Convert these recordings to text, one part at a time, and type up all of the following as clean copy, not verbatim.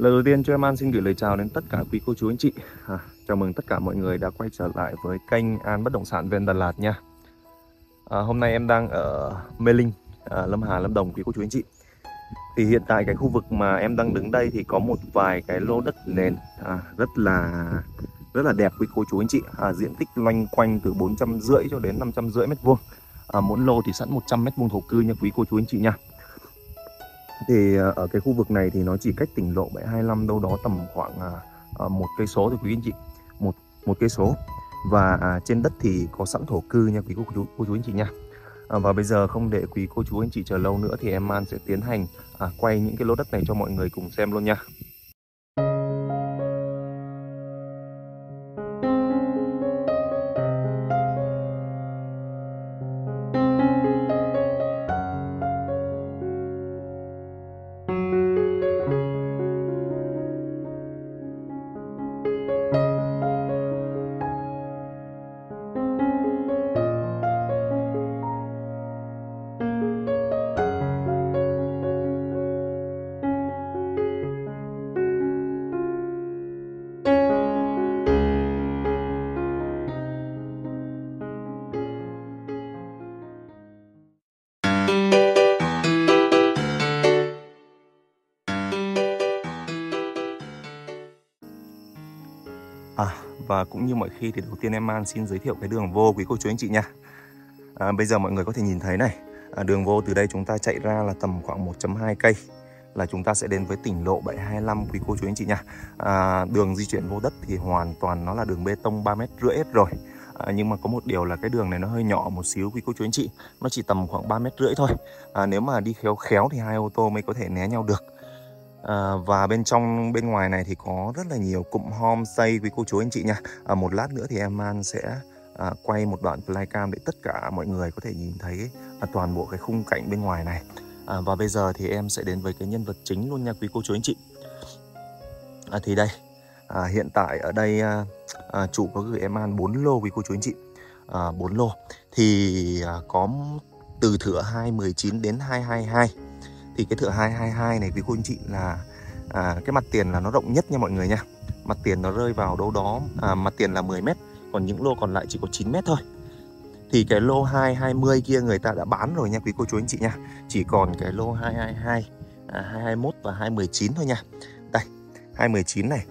Lời đầu tiên cho em An xin gửi lời chào đến tất cả quý cô chú anh chị. Chào mừng tất cả mọi người đã quay trở lại với kênh An Bất Động Sản Ven Đà Lạt nha. Hôm nay em đang ở Mê Linh, Lâm Hà, Lâm Đồng quý cô chú anh chị. Thì hiện tại cái khu vực mà em đang đứng đây thì có một vài cái lô đất nền rất là đẹp quý cô chú anh chị. Diện tích loanh quanh từ 450 cho đến 550 mét vuông. Mỗi lô thì sẵn 100 mét vuông thổ cư nha quý cô chú anh chị nha. Thì ở cái khu vực này thì nó chỉ cách tỉnh lộ 725 đâu đó tầm khoảng 1 cây số thôi quý anh chị, một cây số. Và trên đất thì có sẵn thổ cư nha quý cô chú anh chị nha. Và bây giờ không để quý cô chú anh chị chờ lâu nữa thì em An sẽ tiến hành quay những cái lô đất này cho mọi người cùng xem luôn nha. Và cũng như mọi khi thì đầu tiên em An xin giới thiệu cái đường vô quý cô chú anh chị nha. Bây giờ mọi người có thể nhìn thấy này, đường vô từ đây chúng ta chạy ra là tầm khoảng 1,2 cây là chúng ta sẽ đến với tỉnh lộ 725 quý cô chú anh chị nha. Đường di chuyển vô đất thì hoàn toàn nó là đường bê tông 3,5 mét hết rồi. Nhưng mà có một điều là cái đường này nó hơi nhỏ một xíu quý cô chú anh chị, nó chỉ tầm khoảng 3,5 mét thôi. Nếu mà đi khéo thì hai ô tô mới có thể né nhau được. Và bên ngoài này thì có rất là nhiều cụm homestay quý cô chú anh chị nha. Một lát nữa thì em An sẽ quay một đoạn flycam để tất cả mọi người có thể nhìn thấy toàn bộ cái khung cảnh bên ngoài này. Và bây giờ thì em sẽ đến với cái nhân vật chính luôn nha quý cô chú anh chị. Thì đây, hiện tại ở đây chủ có gửi em An 4 lô quý cô chú anh chị. 4 lô thì có từ thửa 219 đến 222. Thì cái thửa 222 này quý cô anh chị là cái mặt tiền là nó rộng nhất nha mọi người nha. Mặt tiền nó rơi vào đâu đó, mặt tiền là 10 mét, còn những lô còn lại chỉ có 9 mét thôi. Thì cái lô 220 kia người ta đã bán rồi nha quý cô chú anh chị nha. Chỉ còn cái lô 222, 221 và 219 thôi nha. Đây, 219 này,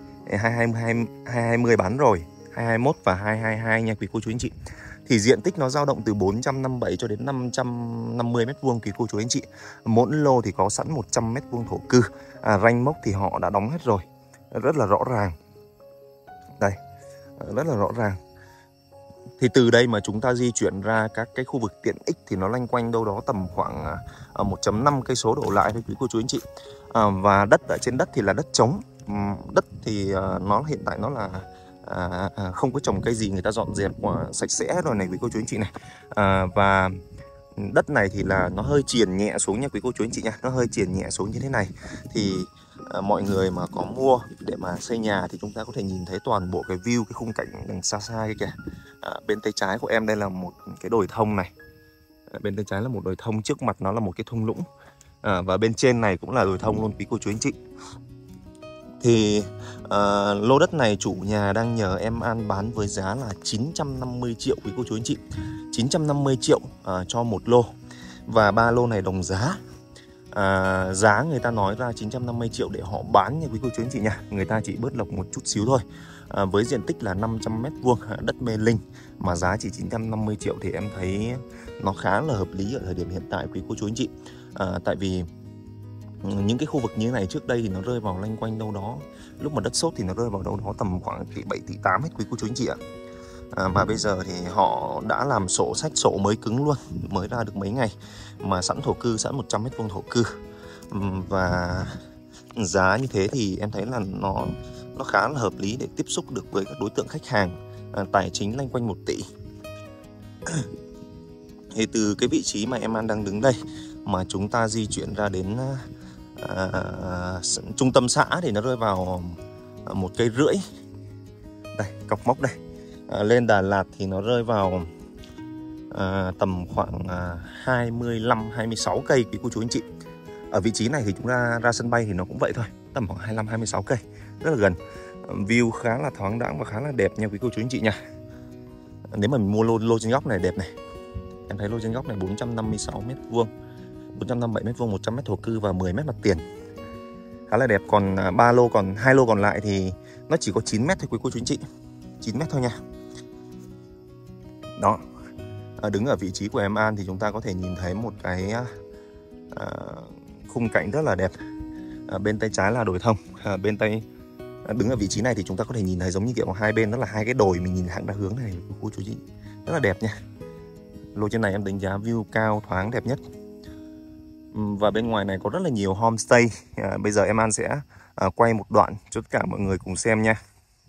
220 bán rồi, 221 và 222 nha quý cô chú anh chị. Thì diện tích nó dao động từ 457 cho đến 550 mét vuông quý cô chú anh chị. Mỗi lô thì có sẵn 100 mét vuông thổ cư. Ranh mốc thì họ đã đóng hết rồi, rất là rõ ràng. Đây, rất là rõ ràng. Thì từ đây mà chúng ta di chuyển ra các cái khu vực tiện ích thì nó loanh quanh đâu đó tầm khoảng 1,5 cây số đổ lại thôi quý cô chú anh chị. Và đất ở trên đất thì là đất trống. Đất thì nó hiện tại nó là không có trồng cây gì, người ta dọn dẹp sạch sẽ rồi này quý cô chú anh chị này. Và đất này thì là nó hơi chìền nhẹ xuống nha quý cô chú anh chị nha. Nó hơi chìền nhẹ xuống như thế này. Thì mọi người mà có mua để mà xây nhà thì chúng ta có thể nhìn thấy toàn bộ cái view, cái khung cảnh đằng xa xa kìa. Bên tay trái của em đây là một cái đồi thông này. Bên tay trái là một đồi thông, trước mặt nó là một cái thung lũng. Và bên trên này cũng là đồi thông luôn quý cô chú anh chị. Thì lô đất này chủ nhà đang nhờ em An bán với giá là 950 triệu quý cô chú anh chị. 950 triệu cho một lô. Và 3 lô này đồng giá. Giá người ta nói ra 950 triệu để họ bán nha quý cô chú anh chị nha. Người ta chỉ bớt lộc một chút xíu thôi. Với diện tích là 500 mét vuông đất Mê Linh mà giá chỉ 950 triệu thì em thấy nó khá là hợp lý ở thời điểm hiện tại quý cô chú anh chị. Tại vì những cái khu vực như thế này trước đây thì nó rơi vào loanh quanh đâu đó, lúc mà đất sốt thì nó rơi vào đâu đó tầm khoảng tỷ 7 tỷ 8 hết quý cô chú anh chị ạ. Và bây giờ thì họ đã làm sổ sách, sổ mới cứng luôn, mới ra được mấy ngày mà sẵn thổ cư, sẵn 100 mét vuông thổ cư. Và giá như thế thì em thấy là nó khá là hợp lý để tiếp xúc được với các đối tượng khách hàng tài chính loanh quanh 1 tỷ. Thì từ cái vị trí mà em An đang đứng đây mà chúng ta di chuyển ra đến trung tâm xã thì nó rơi vào 1,5 cây. Đây, cọc mốc đây. Lên Đà Lạt thì nó rơi vào tầm khoảng 25-26 cây quý cô chú anh chị. Ở vị trí này thì chúng ta ra sân bay thì nó cũng vậy thôi. tầm khoảng 25-26 cây, rất là gần. View khá là thoáng đãng và khá là đẹp nha quý cô chú anh chị nha. Nếu mà mình mua lô trên góc này đẹp này, em thấy lô trên góc này 456 m², 457 m², 100 m thổ cư và 10 m mặt tiền, khá là đẹp. Còn 3 lô, còn 2 lô còn lại thì nó chỉ có 9 m thôi quý cô chú anh chị, 9 m thôi nha. Đó, đứng ở vị trí của em An thì chúng ta có thể nhìn thấy một cái khung cảnh rất là đẹp. Bên tay trái là đồi thông, bên tay đứng ở vị trí này thì chúng ta có thể nhìn thấy giống như kiểu hai bên đó là hai cái đồi, mình nhìn thẳng ra hướng này cô chú chị, rất là đẹp nha. Lô trên này em đánh giá view cao thoáng đẹp nhất. Và bên ngoài này có rất là nhiều homestay. Bây giờ em An sẽ quay một đoạn cho tất cả mọi người cùng xem nha.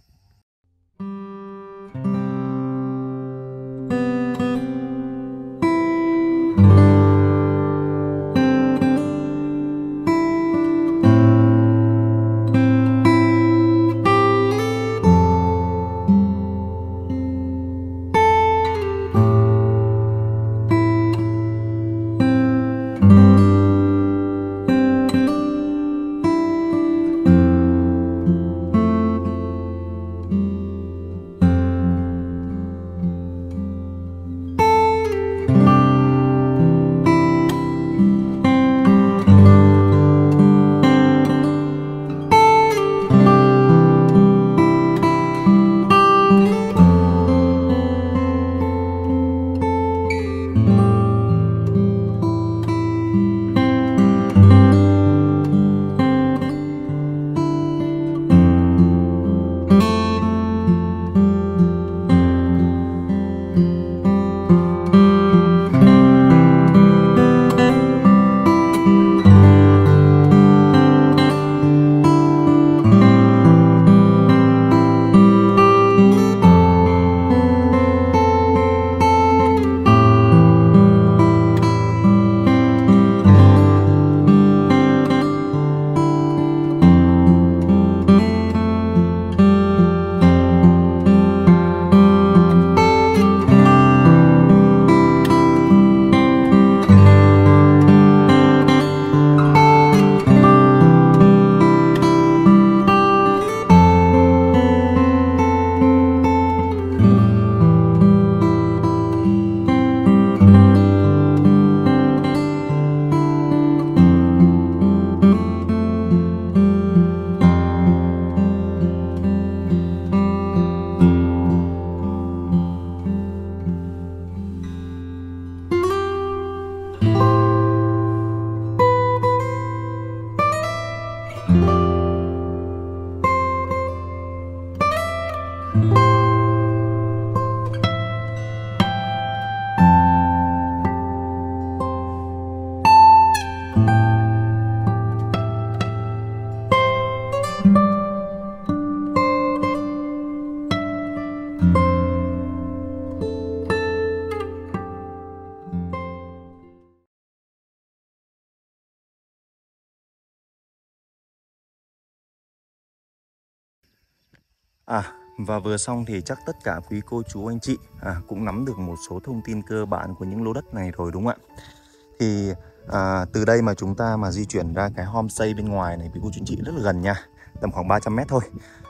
Và vừa xong thì chắc tất cả quý cô chú anh chị cũng nắm được một số thông tin cơ bản của những lô đất này rồi đúng không ạ? Thì từ đây mà chúng ta mà di chuyển ra cái homestay bên ngoài này quý cô chú anh chị rất là gần nha, tầm khoảng 300 m thôi.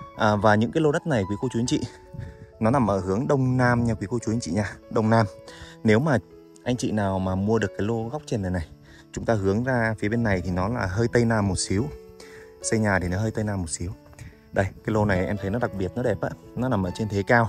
Và những cái lô đất này quý cô chú anh chị nó nằm ở hướng đông nam nha quý cô chú anh chị nha, đông nam. Nếu mà anh chị nào mà mua được cái lô góc trên này chúng ta hướng ra phía bên này thì nó là hơi tây nam một xíu, xây nhà thì nó hơi tây nam một xíu. Đây, cái lô này em thấy nó đặc biệt, nó đẹp á, nó nằm ở trên thế cao.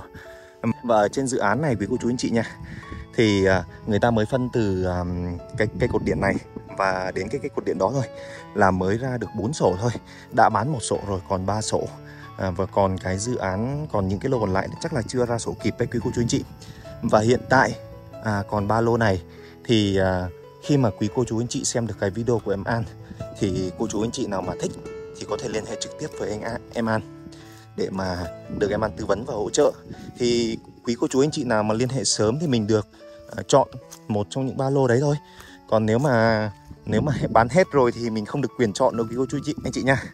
Và ở trên dự án này quý cô chú anh chị nha, thì người ta mới phân từ cái cột điện này và đến cái cột điện đó thôi là mới ra được 4 sổ thôi. Đã bán 1 sổ rồi, còn 3 sổ. Và còn cái dự án, còn những cái lô còn lại chắc là chưa ra sổ kịp đấy quý cô chú anh chị. Và hiện tại còn 3 lô này thì khi mà quý cô chú anh chị xem được cái video của em An thì cô chú anh chị nào mà thích thì có thể liên hệ trực tiếp với em An để mà được em An tư vấn và hỗ trợ. Thì quý cô chú anh chị nào mà liên hệ sớm thì mình được chọn một trong những 3 lô đấy thôi. Còn nếu mà bán hết rồi thì mình không được quyền chọn đâu quý cô chú anh chị nha.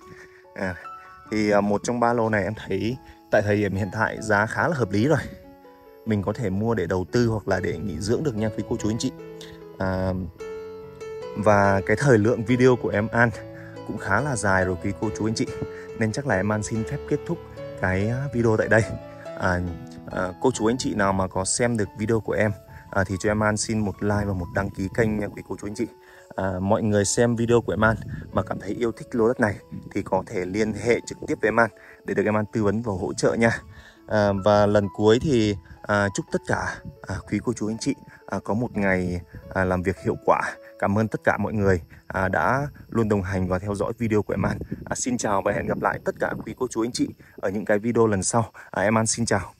Thì một trong 3 lô này em thấy tại thời điểm hiện tại giá khá là hợp lý rồi. Mình có thể mua để đầu tư hoặc là để nghỉ dưỡng được nha quý cô chú anh chị. Và cái thời lượng video của em An cũng khá là dài rồi quý cô chú anh chị, nên chắc là em An xin phép kết thúc cái video tại đây. Cô chú anh chị nào mà có xem được video của em thì cho em An xin một like và một đăng ký kênh nha quý cô chú anh chị. Mọi người xem video của em An mà cảm thấy yêu thích lô đất này thì có thể liên hệ trực tiếp với em An để được em An tư vấn và hỗ trợ nha. Và lần cuối thì chúc tất cả quý cô chú anh chị có một ngày làm việc hiệu quả. Cảm ơn tất cả mọi người đã luôn đồng hành và theo dõi video của em An. Xin chào và hẹn gặp lại tất cả quý cô chú anh chị ở những cái video lần sau. Em An xin chào.